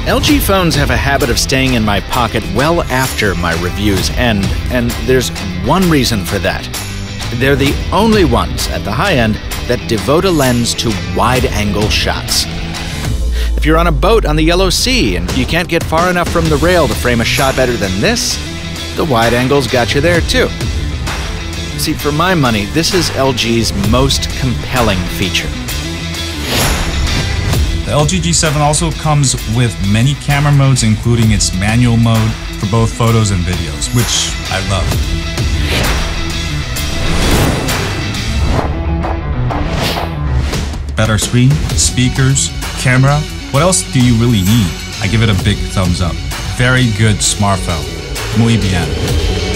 LG phones have a habit of staying in my pocket well after my reviews end, and there's one reason for that. They're the only ones at the high end that devote a lens to wide-angle shots. If you're on a boat on the Yellow Sea and you can't get far enough from the rail to frame a shot better than this, the wide angle's got you there too. See, for my money, this is LG's most compelling feature. The LG G7 also comes with many camera modes, including its manual mode for both photos and videos, which I love. Better screen, speakers, camera. What else do you really need? I give it a big thumbs up. Very good smartphone. Muy bien.